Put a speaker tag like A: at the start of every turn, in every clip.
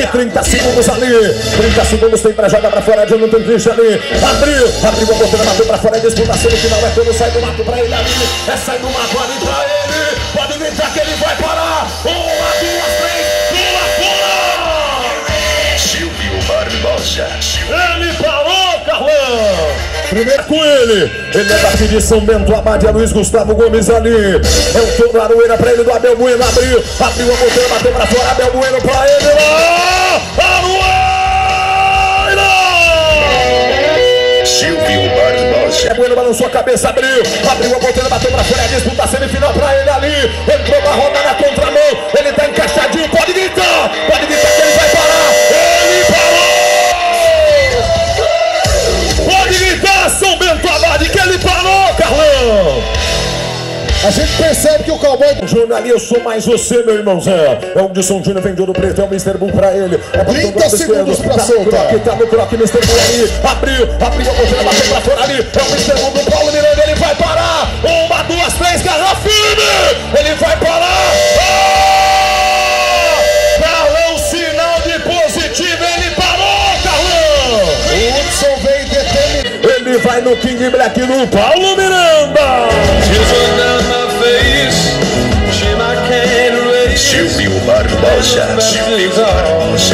A: 30 segundos ali. 30 segundos tem pra jogar pra fora. Não tem Christian ali. Abriu a porteira, bateu pra fora. Disputa semifinal. É quando sai do mato pra ele ali. É sair do mato ali pra ele. Pode gritar que ele vai parar. 1, 2, 3. Pula, pula!
B: Silvio Barbosa.
A: Ele parou, Carlão. Primeiro com ele é daqui de São Bento, Abade, é Luiz Gustavo Gomes ali. É o Toro Aroeira pra ele do Abel Bueno. Abriu a porteira, bateu pra fora. Abel Bueno pra ele lá. Aroeira!
B: Silvio Barbosa.
A: Bueno balançou a cabeça, abriu a porteira, bateu pra fora. Disputa semifinal pra ele ali. Entrou na roda na contramão. Ele tá encaixadinho, pode gritar que ele vai parar. Ele parou! Pode gritar, São Bento Abade, que ele parou, Carlão!
C: A gente percebe que o cowboy...
A: Júnior ali, eu sou mais você, meu irmãozão. É o Edson Júnior, vem de Ouro Preto, é o Mr. Bull pra ele. É
C: 30 segundos pra soltar.
A: Tá no croque, Mr. Bull ali. Abriu a porteira, bateu pra fora ali. É o Mr. Bull do Paulo Miranda, ele vai parar. 1, 2, 3, garra firme. Ele vai parar. Carlão, sinal de positivo, ele parou, Carlão.
C: O Hudson vem determinado.
A: Ele vai no King Black no Paulo Miranda.
B: Silvio Barbosa. Silvio Barbosa.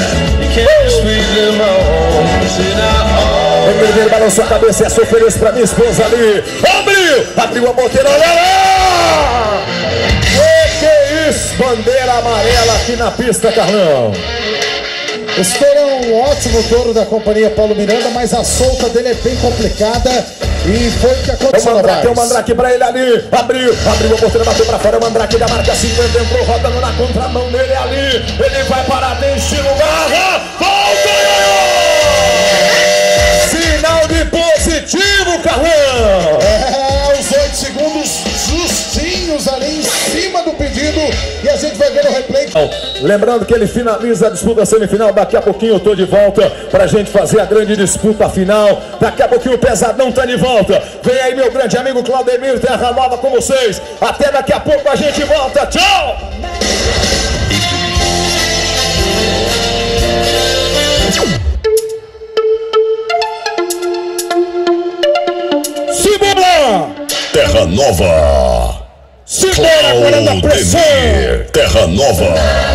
A: Ele balançou a cabeça e essa oferece pra minha esposa ali. Abriu a porteira, olha lá! Que isso? Bandeira amarela aqui na pista, Carlão.
C: Esse touro é um ótimo touro da companhia Paulo Miranda, mas a solta dele é bem complicada. E foi o que aconteceu.
A: Tem o Mandrake pra ele ali. Abriu a porteira, bateu pra fora. O Mandrake da marca 50 entrou rodando na contramão dele ali. Ele vai parar, tem estilo, garra. Volta! Sinal de positivo, Carlão.
C: Os 8 segundos justinhos ali em cima do pedido. E a gente vai ver o replay.
A: Lembrando que ele finaliza a disputa semifinal. Daqui a pouquinho eu tô de volta pra gente fazer a grande disputa final. Daqui a pouquinho o Pesadão tá de volta. Vem aí meu grande amigo Claudemir Terra Nova com vocês. Até daqui a pouco a gente volta. Tchau! Simbora!
B: Terra Nova.
A: Simbora, agora na pressão!
B: Terra Nova.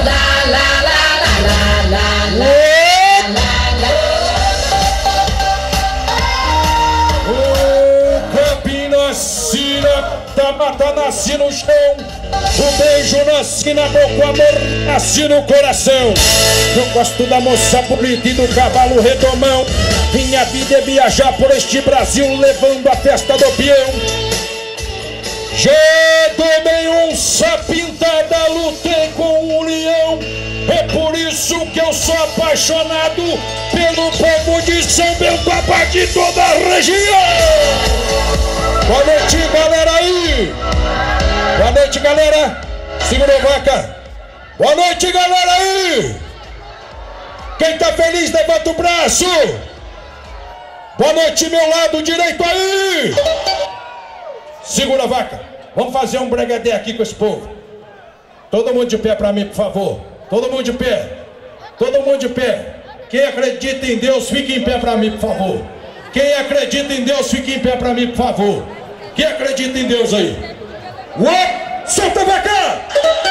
A: Da mata nasce no chão, o beijo nasce na boca, o amor nasce no coração. Eu gosto da moça bonita e do cavalo redomão. Minha vida é viajar por este Brasil, levando a festa do peão. Já tomei onça pintada, lutei com um leão. É por isso que eu sou apaixonado pelo povo de São Bento Abade e toda a região. Boa noite, galera aí. Boa noite, galera. Segura a vaca. Boa noite, galera aí. Quem tá feliz, levanta o braço. Boa noite, meu lado direito aí. Segura a vaca. Vamos fazer um bregadê aqui com esse povo. Todo mundo de pé pra mim, por favor. Todo mundo de pé. Todo mundo de pé. Quem acredita em Deus, fique em pé pra mim, por favor. Quem acredita em Deus, fique em pé pra mim, por favor. Quem acredita em Deus aí? Ué! Solta a vaca!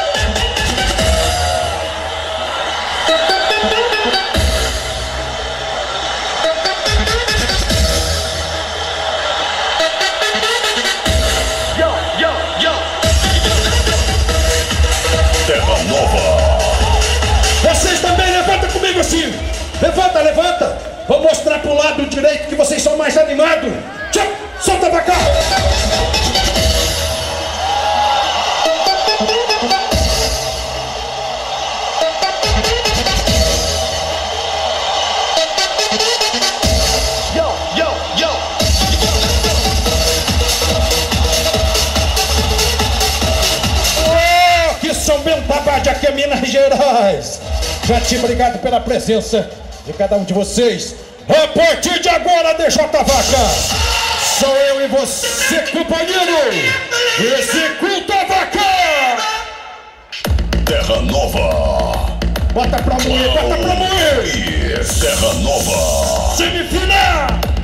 B: Terra Nova.
A: Vocês também levantam comigo assim. Levanta, levanta. Vou mostrar pro lado direito que vocês são mais animados. Tchau, solta pra cá. São Bento Abade, aqui é Minas Gerais. Gente, obrigado pela presença de cada um de vocês. A partir de agora, DJ Vaca, sou eu e você, companheiro. Executa a vaca.
B: Terra Nova.
A: Bota pra moer, bota pra moer.
B: Terra Nova.
A: Semifinal.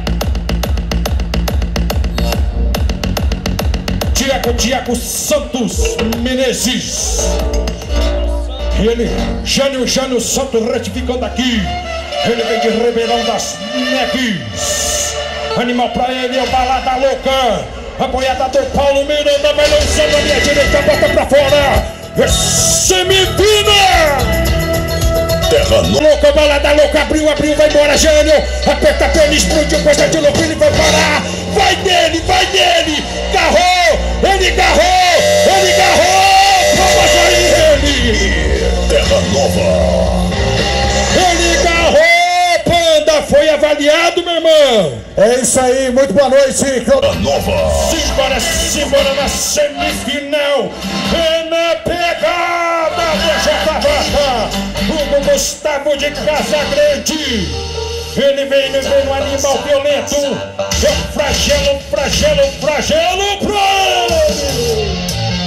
A: Tiago Santos Menezes. Ele, Jânio Santos retificando aqui. Ele vem de Ribeirão das Neves. Animal pra ele, é o Balada Louca. A boiada do Paulo Miranda vai lançando a minha direita, bota pra fora. Semifinal.
B: Terra Nova.
A: Louca, Balada Louca, abriu, vai embora, Jânio. Aperta a perna, explodiu, coisa de louco, ele vai parar. Vai dele, garrou, ele garrou. Vamos aí, ele.
B: Terra Nova.
A: Ele garrou, Panda, foi avaliado, meu irmão.
C: É isso aí, muito boa noite.
B: Terra Nova.
A: Simbora na semifinal. É na pegada do Jota. O Gustavo de Casagrande. Ele vem no animal violento. É o flagelo pra ele.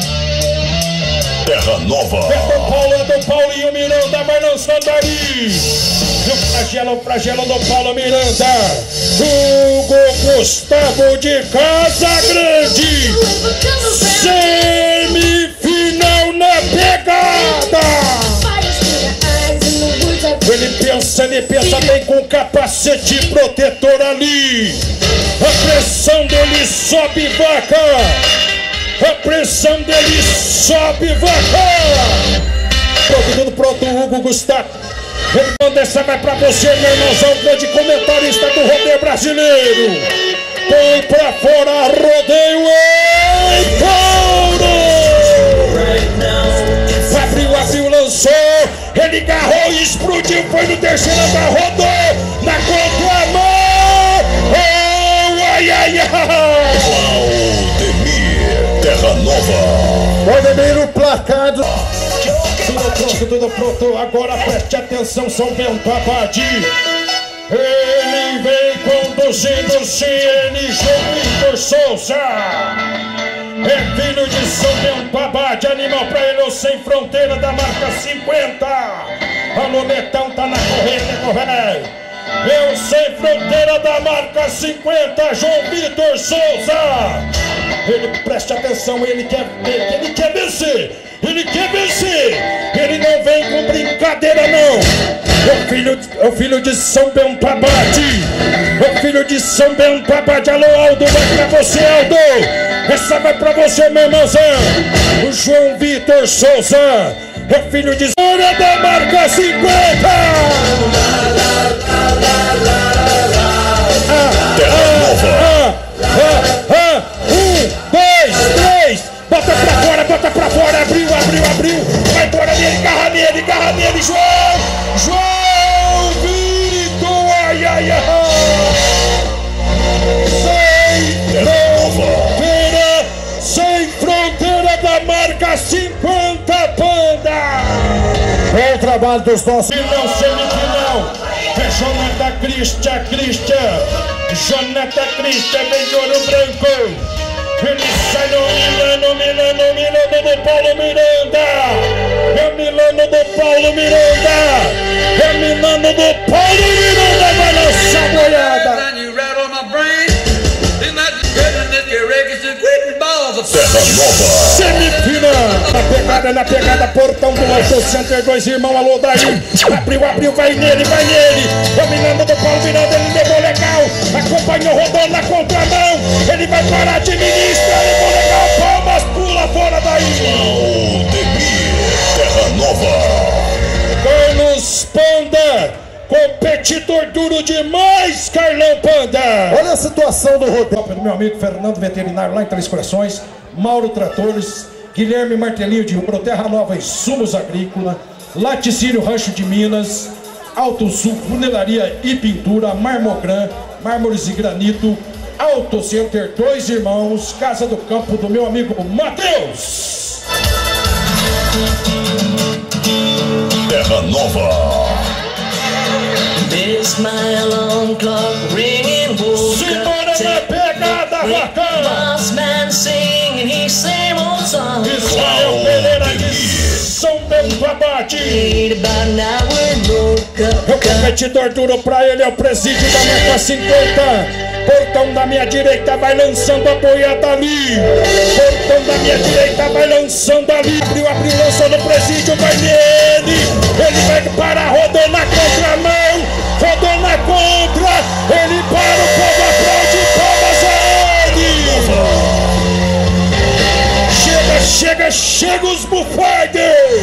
B: Terra Nova.
A: É do Paulinho Miranda, vai lançando aí. O flagelo do Paulo Miranda. Hugo Gustavo de Casagrande. Semifinal na pegada. Ele pensa bem com capacete protetor ali. A pressão dele sobe, vaca. A pressão dele sobe, vaca. Tudo pronto, Hugo Gustavo. Ele manda essa, vai pra você, meu irmãozão, grande comentarista do rodeio brasileiro. Põe pra fora, rodeio em couro. Abriu, lançou. Ele garrou e explodiu, foi no terceiro, rodou na contramão. Ai.
B: Valdemir. Terra Nova.
C: Valdemir, o placado.
A: Tudo pronto, agora preste atenção, São Bento Abade. Ele vem conduzindo o CN João Vitor Souza. É filho de São Bento Abade, animal pra ele, o Sem Fronteira da marca 50. Alô, Netão, tá na corrente, correto. É o Sem Fronteira da marca 50, João Vitor Souza. Ele, preste atenção, ele quer vencer. Ele não vem com brincadeira, não. É o filho de São Bento Abade. É o filho de São Bento Abade. Alô, Aldo, vai pra você, Aldo. Essa vai pra você, meu irmãozão. O João Vitor Souza. É filho de Zora da marca 50.
B: Terra Nova.
A: 1, 2, 3. Bota pra fora, abriu. Vai embora nele, garra nele, João Vitor, ai. Sem fronteira da marca 50, Panda.
C: É o trabalho dos nossos.
A: Semifinal. É Jonathan Christian. Jonathan Christian vem de Ouro Branco. Ele sai no Milano do Paulo Miranda. É Milano do Paulo Miranda. Vai lançar a boiada.
B: Terra Nova.
A: Semifinal. Na pegada, portão do Auto Center, dois irmãos, alô daí. Abriu, vai nele. É o Milano do Paulo Miranda, ele levou legal. Acompanhou rodando na contramão. Ele vai parar, administra, levou legal. Palmas, pula fora daí.
B: Valdemir. Terra Nova.
A: Carlos Panda. Competidor duro demais, Carlão Panda.
C: Olha a situação do rodeio.
A: Do meu amigo Fernando Veterinário lá em Três Corações, Mauro Tratores, Guilherme Martelinho de Rubro, Terra Nova Insumos Agrícola, Laticínio Rancho de Minas, Alto Sul, Funilaria e Pintura, Marmogran, Mármores e Granito, Auto Center, dois irmãos, Casa do Campo do meu amigo Matheus.
B: Terra Nova.
A: Simbora na pegada, bacana. Israel Pereira de São Bento Abade. abade. O competidor duro pra ele é o presídio da meta 50. Portão da minha direita vai lançando a boiada ali. Portão da minha direita vai lançando ali. Abriu, lançou no presídio, vai nele. Ele vai parar, rodou na contramão. Rodou na contra. Ele para, o povo aplaude, palmas a ele. Chega os bufardes.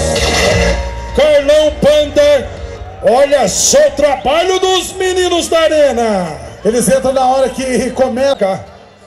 A: Carlão Panda. Olha só o trabalho dos meninos da arena.
C: Eles entram na hora que começa.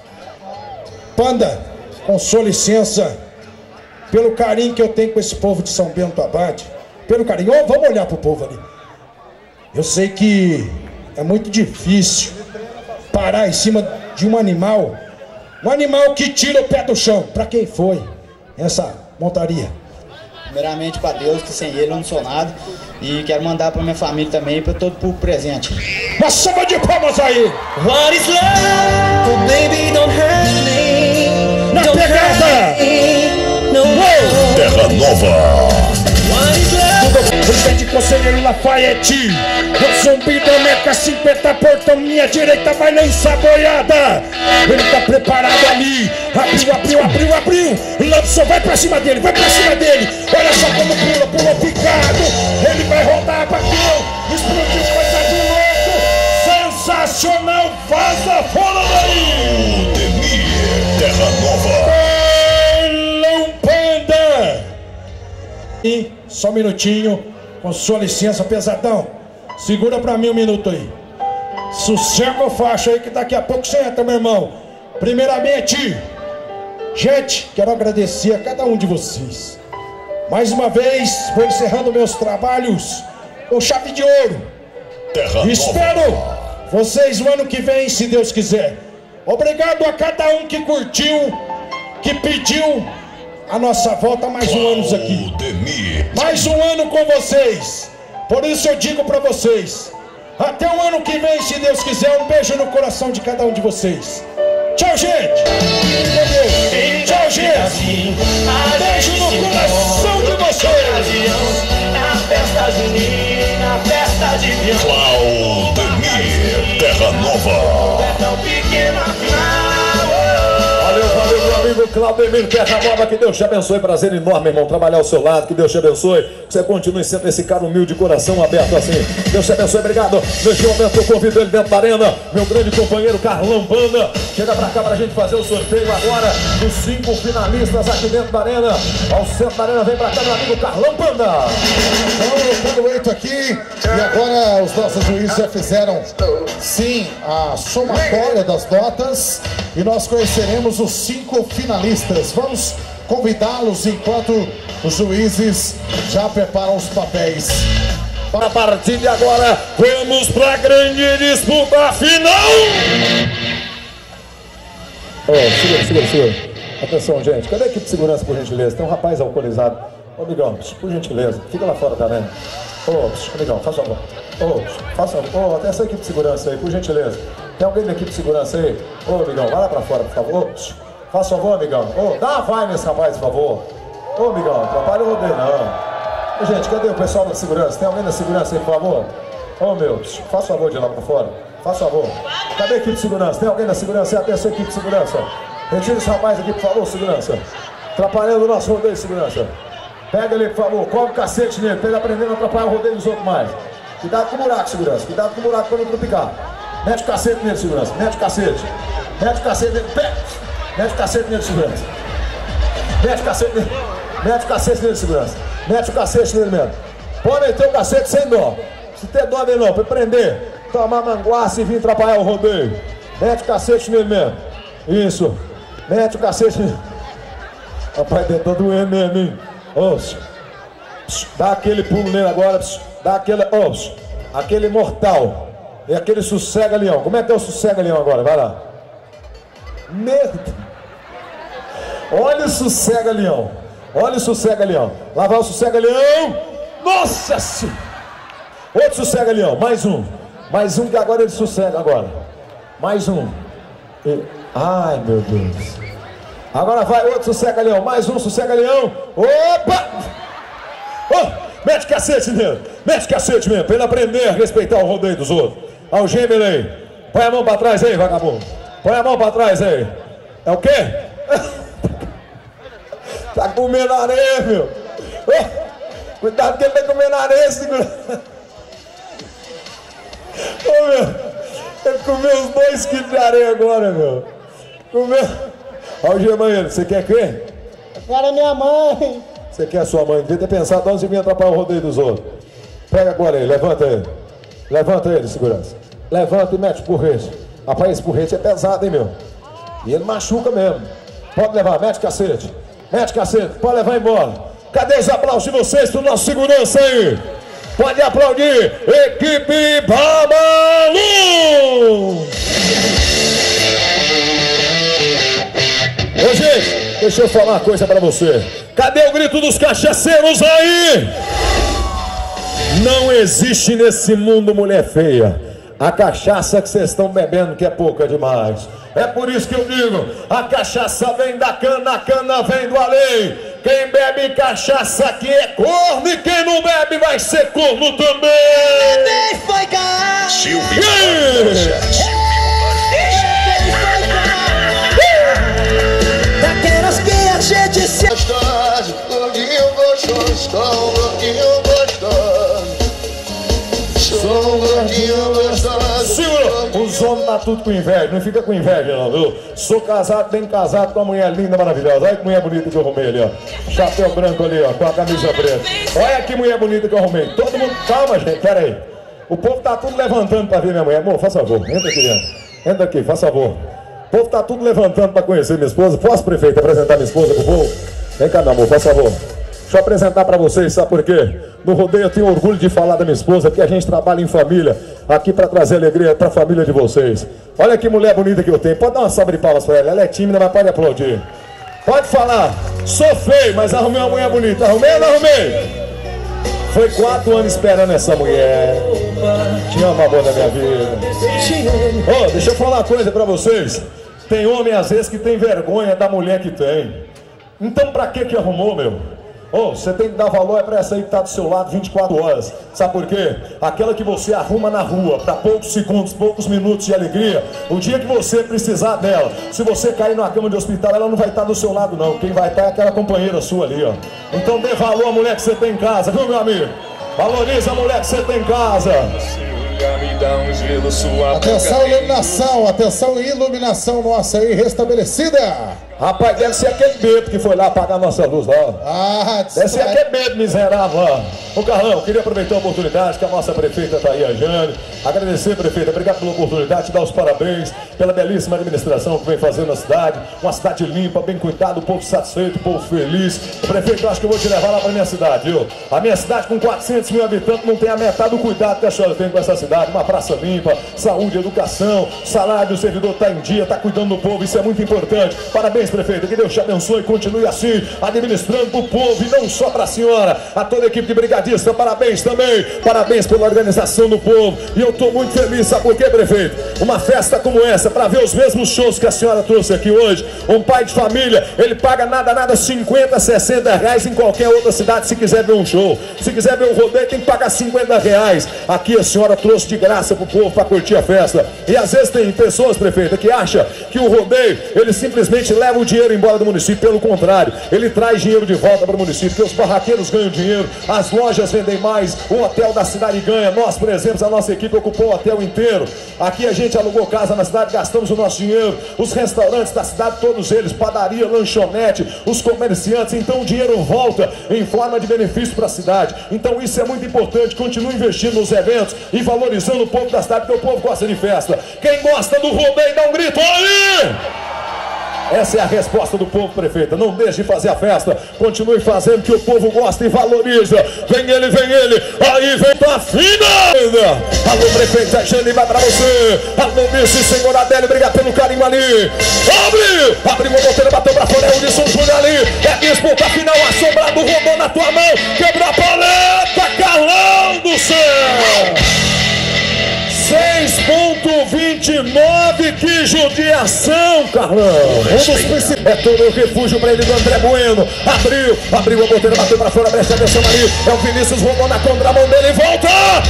A: Panda, com sua licença, pelo carinho que eu tenho com esse povo de São Bento Abade, pelo carinho, vamos olhar pro povo ali. Eu sei que é muito difícil parar em cima de um animal que tira o pé do chão. Pra quem foi essa montaria?
D: Primeiramente para Deus, que sem ele eu não sou nada. E quero mandar para minha família também e para todo o público presente.
A: Uma salva de palmas aí!
E: What is love? Oh, baby, don't hurt me.
A: Na
E: Don't
A: pegada!
E: hurt me. No,
B: Terra Nova.
E: what is love?
A: Presidente Conselheiro Lafayette, o zumbi da Meca 50, portão minha direita vai lançar boiada. Ele tá preparado ali, abriu, lançou, vai pra cima dele, olha só como pulou picado. Ele vai rodar, bateu, explodiu, coisa de louco, sensacional, vaza fora daí.
B: Demir. Terra Nova.
A: Carlão Panda. E só um minutinho, com sua licença, pesadão. Segura pra mim um minuto aí. Sossega o faixa aí que daqui a pouco você entra, meu irmão. Primeiramente, gente, quero agradecer a cada um de vocês. Mais uma vez, vou encerrando meus trabalhos com chave de ouro.
B: Terra
A: Espero vocês no ano que vem, se Deus quiser. Obrigado a cada um que curtiu, que pediu a nossa volta, mais um ano aqui.
B: Demir.
A: Mais um ano com vocês. Por isso eu digo pra vocês, até o ano que vem, se Deus quiser. Um beijo no coração de cada um de vocês. Tchau, gente. Meu Deus. Tchau, gente. Beijo no coração de vocês.
E: Na festa junina, festa de Deus.
B: Claudemir. Terra Nova.
E: É tão pequeno afinal.
F: Valeu, meu amigo Claudemir Terra Nova, que Deus te abençoe, prazer enorme, irmão, trabalhar ao seu lado, que Deus te abençoe, que você continue sendo esse cara humilde, coração aberto assim, Deus te abençoe, obrigado. Neste momento eu convido ele dentro da arena, meu grande companheiro Carlão Panda, chega pra cá pra gente fazer o sorteio agora dos 5 finalistas aqui dentro da arena. Ao centro da arena, vem pra cá meu amigo Carlão Panda.
C: Então, tudo feito aqui. E agora os nossos juízes já fizeram, sim, a somatória das notas. E nós conheceremos os 5 finalistas. Vamos convidá-los enquanto os juízes já preparam os papéis.
F: A partir de agora, vamos pra grande disputa final. Segura. Atenção, gente. Cadê a equipe de segurança, por gentileza? Tem um rapaz alcoolizado. Ô, amigão, por gentileza, fica lá fora da arena. Ô, amigão, faça favor. Faça favor. Até essa equipe de segurança aí, por gentileza. Tem alguém da equipe de segurança aí? Ô, amigão, vai lá pra fora, por favor. Faça favor, amigão. Dá uma vai nesse rapaz, por favor. Ô, amigão, atrapalha o rodeio, não. Ô, gente, cadê o pessoal da segurança? Tem alguém da segurança aí, por favor? Ô, meu, faça favor de ir lá pra fora. Faça favor. Cadê a equipe de segurança? Tem alguém da segurança? Até a sua equipe de segurança. Retira esse rapaz aqui, por favor, segurança. Atrapalhando o nosso rodeio de segurança. Pega ele, por favor, cobre o cacete nele, pra ele aprendendo a atrapalhar o rodeio dos outros mais. Cuidado com o buraco, segurança. Cuidado com o buraco pra não tropicar. Mete o cacete nele, segurança. Mete o cacete. Mete o cacete nele. Mete o cacete nele, segurança. Mete o cacete nele. Mete o cacete nele, segurança. Mete o cacete nele mesmo. Pode meter o cacete sem dó. Se ter dó dele não, pra prender, tomar manguaça e vir atrapalhar o rodeio. Mete o cacete nele mesmo. Isso. Mete o cacete nele. Rapaz, tá doendo mesmo, hein? Dá aquele pulo nele agora. Dá aquele. Aquele mortal. E aquele sossega-leão. Como é que é o sossega-leão agora? Vai lá. Olha o sossega-leão. Olha o sossega-leão. Lá vai o sossega-leão. Nossa senhora. Outro sossega-leão. Mais um. Mais um que agora ele sossega agora. Mais um. Ai, meu Deus. Agora vai outro sossega-leão. Mais um sossega-leão. Opa! Mete cacete nele. Mete cacete mesmo, pra ele aprender a respeitar o rodeio dos outros. Algema ele aí. Põe a mão pra trás aí, vagabundo. Põe a mão pra trás aí. É o quê? Tá comendo areia, meu. Cuidado que ele tá comendo areia, segura. Ô, meu. Ele comeu uns 2 quilos de areia agora, meu. Comeu. Algema ele. Você quer quê?
G: Eu quero a minha mãe.
F: Você quer a sua mãe? Devia ter pensado onde você vinha atrapalhar o rodeio dos outros. Pega agora ele, levanta ele. Levanta ele, segurança. Levanta e mete o porrete. Rapaz, esse porrete é pesado, hein, meu? E ele machuca mesmo. Pode levar, mete cacete. Mete cacete, pode levar embora. Cadê os aplausos de vocês pro nosso segurança aí? Pode aplaudir. Equipe Babalu! Ô, gente, deixa eu falar uma coisa pra você. Cadê o grito dos cachaceiros aí? Não existe nesse mundo mulher feia. A cachaça que vocês estão bebendo que é pouca demais. É por isso que eu digo, a cachaça vem da cana, a cana vem do além. Quem bebe cachaça aqui é corno e quem não bebe vai ser corno também.
E: Foi cá. Daquelas que a gente se
H: gostoso, gordinho gostoso, sou um gordinho gostoso. Sou um gordinho gostoso.
F: Segura, os homens tá tudo com inveja, não fica com inveja não, viu? Sou casado, bem casado com uma mulher linda, maravilhosa. Olha que mulher bonita que eu arrumei ali, ó. Chapéu branco ali, ó, com a camisa preta. Olha que mulher bonita que eu arrumei. Todo mundo, calma, gente, pera aí. O povo tá tudo levantando pra ver minha mulher. Amor, faz favor, entra aqui dentro. Entra aqui, faz favor. O povo tá tudo levantando pra conhecer minha esposa. Posso, prefeito, apresentar minha esposa pro povo? Vem cá, meu amor, faz favor. Deixa eu apresentar pra vocês, sabe por quê? No rodeio eu tenho orgulho de falar da minha esposa, porque a gente trabalha em família, aqui pra trazer alegria pra família de vocês. Olha que mulher bonita que eu tenho. Pode dar uma salva de palmas pra ela. Ela é tímida, mas pode aplaudir. Pode falar. Sou feio, mas arrumei uma mulher bonita. Arrumei ou não arrumei? Foi 4 anos esperando essa mulher. Te amo, amor da minha vida. Ô, deixa eu falar uma coisa pra vocês. Tem homem às vezes que tem vergonha da mulher que tem. Então pra que arrumou, meu? Ô, você tem que dar valor é pra essa aí que tá do seu lado 24 horas. Sabe por quê? Aquela que você arruma na rua pra poucos segundos, poucos minutos de alegria. O dia que você precisar dela, se você cair numa cama de hospital, ela não vai estar do seu lado não. Quem vai estar é aquela companheira sua ali, ó. Então dê valor à mulher que você tem em casa, viu, meu amigo? Valoriza a mulher que você tem em casa.
C: Atenção, iluminação, atenção, iluminação nossa aí restabelecida.
F: Rapaz, deve ser aquele bebo que foi lá apagar a nossa luz lá.
C: Ah,
F: deve ser aquele bebo miserável lá. Ô Carlão, queria aproveitar a oportunidade que a nossa prefeita tá aí, a Jane. Agradecer, prefeita, obrigado pela oportunidade, te dar os parabéns pela belíssima administração que vem fazendo na cidade. Uma cidade limpa, bem cuidada, o povo satisfeito, o povo feliz. Prefeito, eu acho que eu vou te levar lá pra minha cidade, viu? A minha cidade com 400 mil habitantes não tem a metade do cuidado que a senhora tem com essa cidade. Uma praça limpa, saúde, educação, salário do servidor tá em dia, tá cuidando do povo, isso é muito importante. Parabéns, prefeito, que Deus te abençoe e continue assim, administrando pro povo e não só pra senhora, a toda a equipe de brigadista, parabéns também, parabéns pela organização do povo, e eu tô muito feliz, sabe por quê, prefeito? Uma festa como essa, pra ver os mesmos shows que a senhora trouxe aqui hoje, um pai de família, ele paga nada, 50, 60 reais em qualquer outra cidade se quiser ver um show, se quiser ver um rodeio tem que pagar 50 reais, aqui a senhora trouxe de graça pro povo pra curtir a festa, e às vezes tem pessoas, prefeita, que acham que o rodeio, ele simplesmente leva o dinheiro embora do município, pelo contrário, ele traz dinheiro de volta para o município, porque os barraqueiros ganham dinheiro, as lojas vendem mais, o hotel da cidade ganha, nós, por exemplo, a nossa equipe ocupou o hotel inteiro, aqui a gente alugou casa na cidade, gastamos o nosso dinheiro, os restaurantes da cidade, todos eles, padaria, lanchonete, os comerciantes, então o dinheiro volta em forma de benefício para a cidade, então isso é muito importante, continue investindo nos eventos e valorizando o povo da cidade, porque o povo gosta de festa, quem gosta do rodeio dá um grito aí! Essa é a resposta do povo, prefeita. Não deixe de fazer a festa. Continue fazendo que o povo gosta e valoriza. Vem ele, aí vem tua fina. Alô, prefeita Jane, vai pra você. Alô, vice, senhor Adélio, obrigado pelo carinho ali. Abre o motor, bateu pra fora, é o Wilson Júnior ali. É disputa final, assombrado, rodou na tua mão. Quebra a paleta, Carlão do céu. 6,29 quilos. Que judiação, Carlão! É todo o refúgio pra ele do André Bueno. Abriu a boteira, bateu pra fora, presta atenção ali. É o Vinícius, roubou na contramão dele e volta!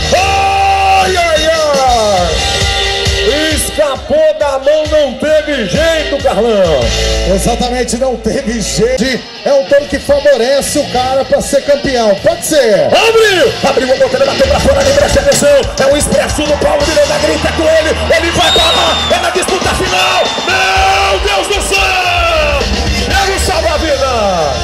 F: Ai, ai, ai! Escapou da mão, não teve jeito, Carlão.
C: Exatamente, não teve jeito. É um touro que favorece o cara pra ser campeão. Pode ser.
F: Abriu a boteira, bateu pra fora, ali, presta atenção. É o expresso do Paulo Miranda, grita com ele vai pra lá, é na disputa final. Meu Deus do céu! É o salva-vida.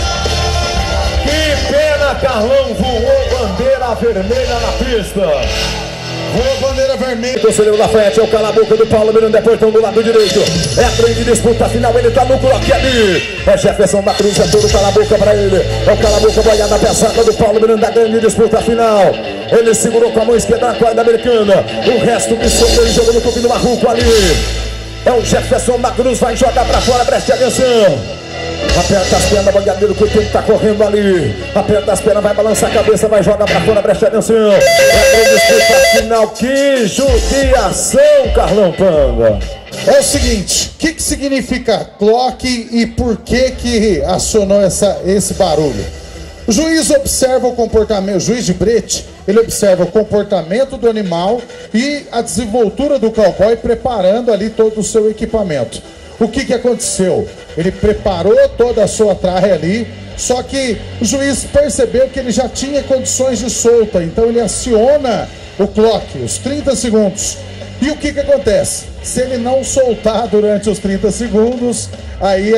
F: Que pena, Carlão, voou bandeira vermelha na pista.
C: Boa bandeira vermelha.
F: Torcedor Lafayette é o cala-boca do Paulo Miranda, portão do lado direito. É a grande disputa final, ele tá no cloque ali. É Jefferson da Cruz, é todo cala-boca pra ele. É o cala-boca, boiada pesada do Paulo Miranda, grande disputa final. Ele segurou com a mão esquerda na corda americana. O resto que sobrou, ele jogou no clube do Marruco ali. É o Jefferson da Cruz, vai jogar pra fora, preste atenção. Aperta as pernas, bangadeiro, que o tempo tá correndo ali. Aperta as pernas, vai balançar a cabeça, vai jogar pra fora, preste atenção. É a disputa final, que judiação, Carlão Panga.
C: É o seguinte, o que significa cloque e por que acionou esse barulho? O juiz observa o comportamento, o juiz de brete, ele observa o comportamento do animal e a desenvoltura do cowboy, preparando ali todo o seu equipamento. O que aconteceu? Ele preparou toda a sua traje ali, só que o juiz percebeu que ele já tinha condições de solta, então ele aciona o clock, os 30 segundos. E o que acontece? Se ele não soltar durante os 30 segundos, aí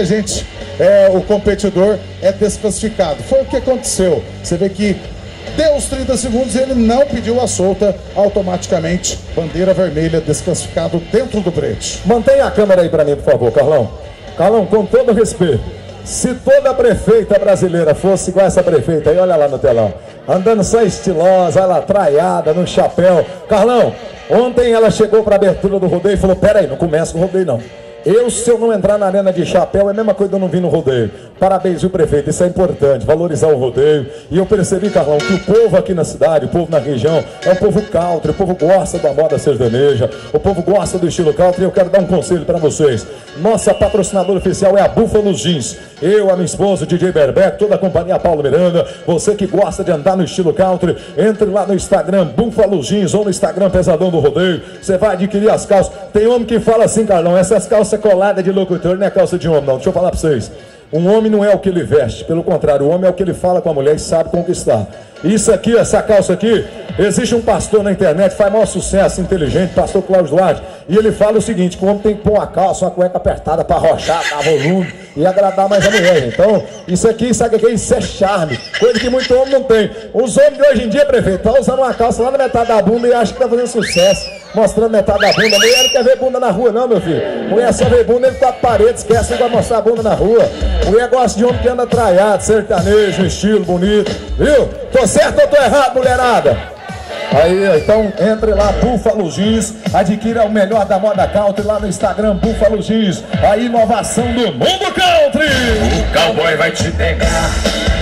C: o competidor é desclassificado. Foi o que aconteceu. Você vê que deu os 30 segundos e ele não pediu a solta, automaticamente bandeira vermelha, desclassificado dentro do brete.
F: Mantenha a câmera aí pra mim, por favor, Carlão. Carlão, com todo respeito, se toda prefeita brasileira fosse igual essa prefeita aí, olha lá no telão, andando só estilosa, ela traiada, no chapéu. Carlão, ontem ela chegou pra abertura do rodeio e falou, peraí, não começa com o rodeio não. Se eu não entrar na arena de chapéu, é a mesma coisa de eu não vir no rodeio. Parabéns, viu, prefeito? Isso é importante, valorizar o rodeio. E eu percebi, Carlão, que o povo aqui na cidade, o povo na região, é um povo country, o povo gosta da moda sertaneja, o povo gosta do estilo country. E eu quero dar um conselho para vocês. Nossa patrocinadora oficial é a Buffalo Jeans. Eu, a minha esposa, o DJ Berbeck, toda a companhia Paulo Miranda. Você que gosta de andar no estilo country, entre lá no Instagram Buffalo Jeans ou no Instagram Pesadão do Rodeio. Você vai adquirir as calças. Tem homem que fala assim, Carlão, essas calças colada de locutor não é calça de homem não, deixa eu falar pra vocês. Um homem não é o que ele veste, pelo contrário, o homem é o que ele fala com a mulher e sabe conquistar. Isso aqui, essa calça aqui, existe um pastor na internet, faz maior sucesso, inteligente, pastor Cláudio Duarte, e ele fala o seguinte, que o homem tem que pôr uma calça, uma cueca apertada para arrochar, dar volume e agradar mais a mulher. Então, isso aqui, sabe o que é? Isso é charme, coisa que muito homem não tem. Os homens de hoje em dia, prefeito, tá usando uma calça lá na metade da bunda e acha que tá fazendo sucesso, mostrando metade da bunda. Mulher não quer ver bunda na rua não, meu filho. Mulher só vê bunda, ele tá parede, esquece que vai mostrar a bunda na rua. Mulher gosta de homem que anda traiado, sertanejo, estilo bonito, viu? Tô certo ou tô errado, mulherada? Aí, então, entre lá, Buffalo Jeans, adquira o melhor da moda country lá no Instagram, Buffalo Jeans, a inovação do mundo country.
B: O cowboy vai te pegar,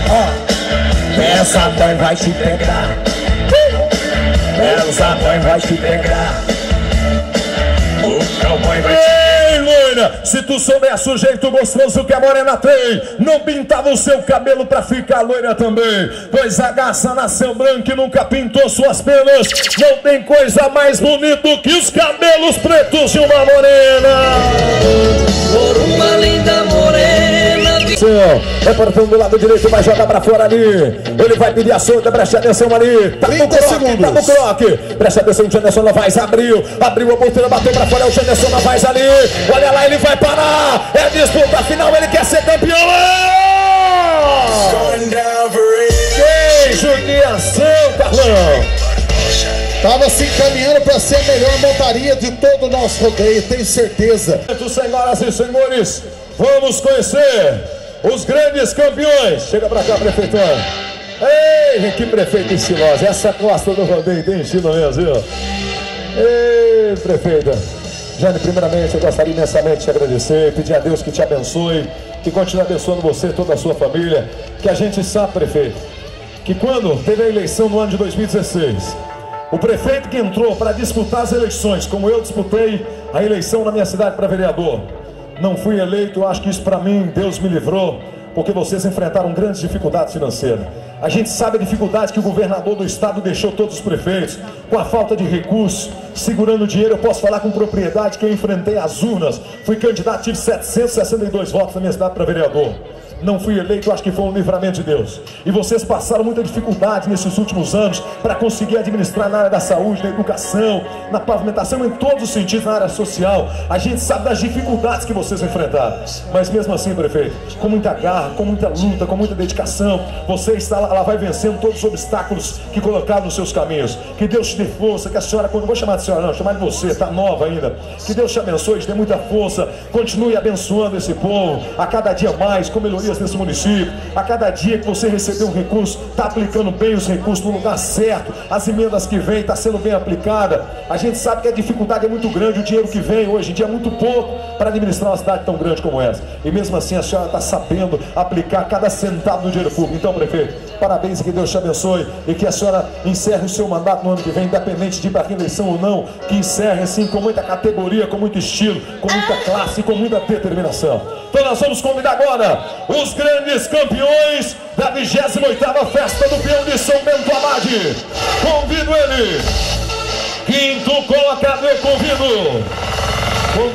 F: Essa mãe vai te pegar, essa mãe vai te pegar.
B: o cowboy vai te
F: Ei, loira, se tu soubesse o jeito gostoso que a morena tem, não pintava o seu cabelo pra ficar loira também. Pois a garça nasceu branca e nunca pintou suas penas. Não tem coisa mais bonita que os cabelos pretos de uma morena.
E: Por uma linda morena.
F: É portão do lado direito, vai jogar pra fora ali. Ele vai pedir a solta, preste atenção ali. Tá no croque, tá no croque. Preste atenção, o Janderson Novaes abriu a ponteira, bateu pra fora, é o Janderson Novaes ali. Olha lá, ele vai parar. É disputa final, ele quer ser campeão. Que judiação, Carlão.
C: Tava se encaminhando para ser a melhor montaria de todo o nosso rodeio, tenho certeza.
F: Senhoras e senhores, vamos conhecer os grandes campeões. Chega pra cá, prefeitão. Ei, que prefeito estilosa. Essa costa do rodeio tem estilo mesmo, viu? Ei, prefeita. Jane, primeiramente eu gostaria imensamente de te agradecer, pedir a Deus que te abençoe, que continue abençoando você e toda a sua família. Que a gente sabe, prefeito, que quando teve a eleição no ano de 2016, O prefeito que entrou para disputar as eleições, como eu disputei a eleição na minha cidade para vereador, não fui eleito. Eu acho que isso para mim, Deus me livrou, porque vocês enfrentaram grandes dificuldades financeiras. A gente sabe a dificuldade que o governador do estado deixou todos os prefeitos, com a falta de recursos, segurando dinheiro. Eu posso falar com propriedade que eu enfrentei as urnas, fui candidato, tive 762 votos na minha cidade para vereador. Não fui eleito, acho que foi um livramento de Deus. E vocês passaram muita dificuldade nesses últimos anos para conseguir administrar na área da saúde, na educação, na pavimentação, em todos os sentidos, na área social. A gente sabe das dificuldades que vocês enfrentaram. Mas mesmo assim, prefeito, com muita garra, com muita luta, com muita dedicação, você está lá, vai vencendo todos os obstáculos que colocaram nos seus caminhos. Que Deus te dê força, que a senhora, não vou chamar de senhora não, chamar de você, está nova ainda. Que Deus te abençoe, te dê muita força, continue abençoando esse povo, a cada dia mais, com melhoria nesse município. A cada dia que você receber um recurso, está aplicando bem os recursos no lugar certo, as emendas que vêm está sendo bem aplicada. A gente sabe que a dificuldade é muito grande, o dinheiro que vem hoje em dia é muito pouco para administrar uma cidade tão grande como essa, e mesmo assim a senhora está sabendo aplicar cada centavo do dinheiro público. Então, prefeito, parabéns e que Deus te abençoe, e que a senhora encerre o seu mandato no ano que vem, independente de ir para a reeleição ou não, que encerre assim com muita categoria, com muito estilo, com muita classe e com muita determinação. Então nós vamos convidar agora os grandes campeões da 28ª Festa do Peão de São Bento Abade. Convido ele, quinto colocado, eu convido, com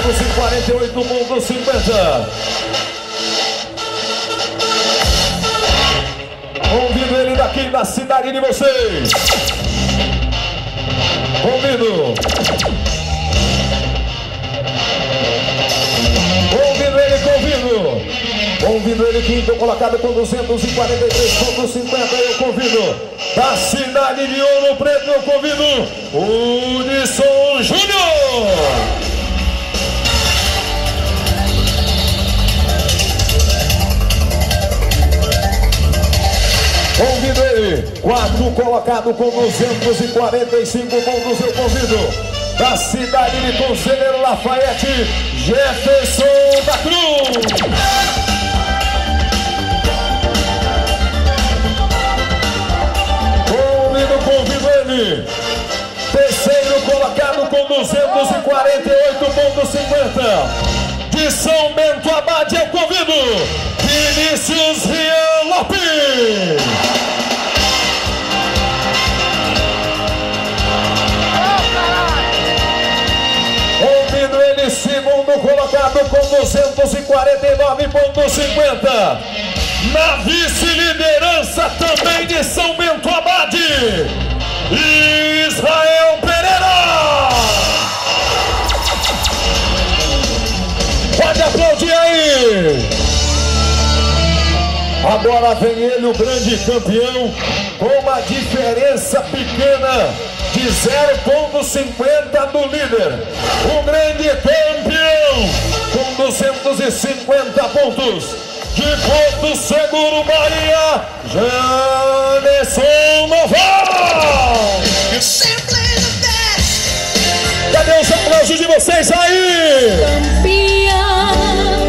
F: 248,50. Convido ele daqui da cidade de vocês. Convido ele, quinto colocado, com 243,50. Eu convido da cidade de Ouro Preto, eu convido o Nisson Júnior. Convido ele, quarto colocado, com 245 pontos. Eu convido da cidade de Conselheiro Lafayette, Jefferson da Cruz. Convido ele, terceiro colocado, com 248,50. De São Bento Abade, eu convido Vinícius Rian Lopes. Convido ele, segundo colocado, com 249,50. Na vice-liderança também de São Bento Abade, Israel Pereira. Pode aplaudir aí. Agora vem ele, o grande campeão, com uma diferença pequena de 0,50 do líder. O grande campeão, com 250 pontos. De Porto Seguro, Bahia, Janeson Noval. Cadê os aplausos de vocês aí?
E: Campeão,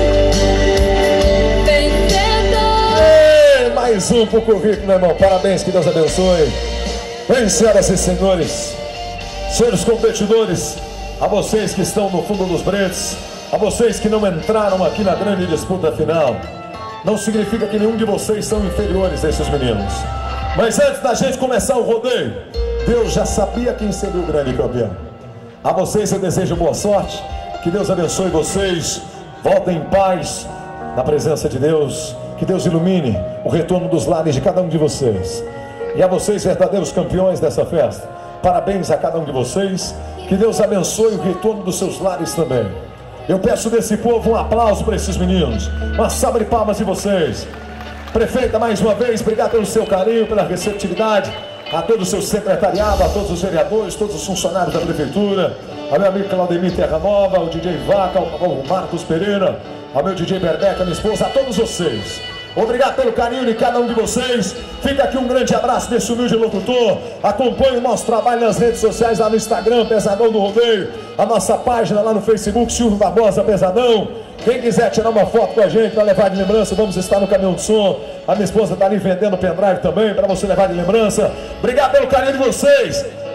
E: vencedor.
F: Mais um pro currículo, meu irmão. Parabéns, que Deus abençoe. Bem, senhoras e senhores, senhores competidores, a vocês que estão no fundo dos bretes, a vocês que não entraram aqui na grande disputa final. Não significa que nenhum de vocês são inferiores a esses meninos. Mas antes da gente começar o rodeio, Deus já sabia quem seria o grande campeão. A vocês eu desejo boa sorte, que Deus abençoe vocês, voltem em paz na presença de Deus, que Deus ilumine o retorno dos lares de cada um de vocês. E a vocês, verdadeiros campeões dessa festa, parabéns a cada um de vocês, que Deus abençoe o retorno dos seus lares também. Eu peço desse povo um aplauso para esses meninos, uma salva de palmas de vocês. Prefeita, mais uma vez, obrigado pelo seu carinho, pela receptividade, a todo o seu secretariado, a todos os vereadores, todos os funcionários da prefeitura, a meu amigo Claudemir Terra Nova, o DJ Vaca, o Marcos Pereira, ao meu DJ Berbeca, minha esposa, a todos vocês. Obrigado pelo carinho de cada um de vocês. Fica aqui um grande abraço desse humilde locutor. Acompanhe o nosso trabalho nas redes sociais, lá no Instagram, Pesadão do Rodeio, a nossa página lá no Facebook, Silvio Barbosa Pesadão. Quem quiser tirar uma foto com a gente para levar de lembrança, vamos estar no caminhão de som. A minha esposa está ali vendendo pendrive também para você levar de lembrança. Obrigado pelo carinho de vocês.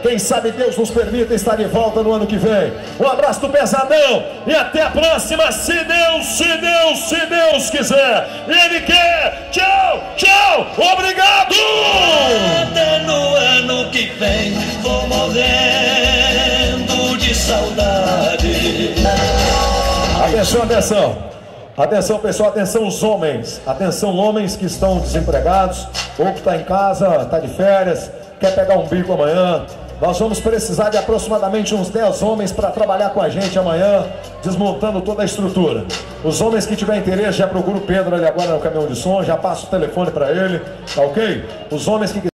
F: Quem sabe Deus nos permita estar de volta no ano que vem. Um abraço do Pesadão e até a próxima, se Deus quiser. E Ele quer. Tchau, tchau, obrigado!
E: Até no ano que vem vou morrendo de saudade.
F: Atenção, atenção. Atenção, pessoal, atenção os homens. Atenção, homens que estão desempregados ou que está em casa, está de férias, quer pegar um bico amanhã. Nós vamos precisar de aproximadamente uns 10 homens para trabalhar com a gente amanhã, desmontando toda a estrutura. Os homens que tiverem interesse, já procura o Pedro ali agora no caminhão de som, já passa o telefone para ele, tá ok? Os homens que